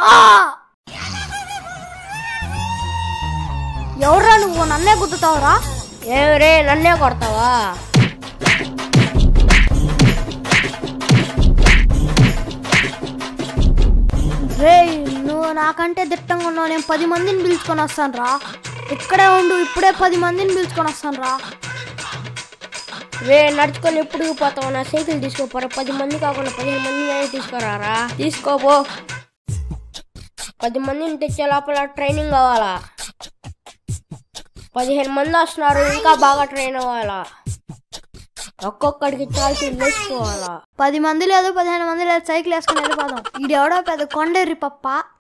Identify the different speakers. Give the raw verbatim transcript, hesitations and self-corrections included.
Speaker 1: ఎవరా నువ్వు నన్నే గుద్దుతావురా?
Speaker 2: ఏమరే నన్నే కొడతావా?
Speaker 1: రే నువ్వు నాకంటే దిట్టంగా ఉన్నావు. నేను పది మందిని పిలుచుకొని వస్తాను రా. ఇక్కడే ఉండు, ఇప్పుడే పది మందిని పిలుచుకొని వస్తాను రా.
Speaker 2: రే నడుచుకొని ఎప్పుడు పోతావు? నా సైకిల్ తీసుకోపోరా. పది మంది కాకుండా పదిహేను మంది తీసుకురారా. తీసుకోపో. పది మందిని తెచ్చే లోపల ట్రైనింగ్ కావాలా? పదిహేను మంది వస్తున్నారు, ఇంకా బాగా ట్రైన్ అవ్వాలా. ఒక్కొక్కడికి చాల్సి వేసుకోవాలా.
Speaker 1: పది మంది లేదు, పదిహేను మంది లేదు, సైకిల్ వేసుకుని వెళ్ళిపోదాం. ఈడెవడో పెద్ద కొండేరి పప్ప.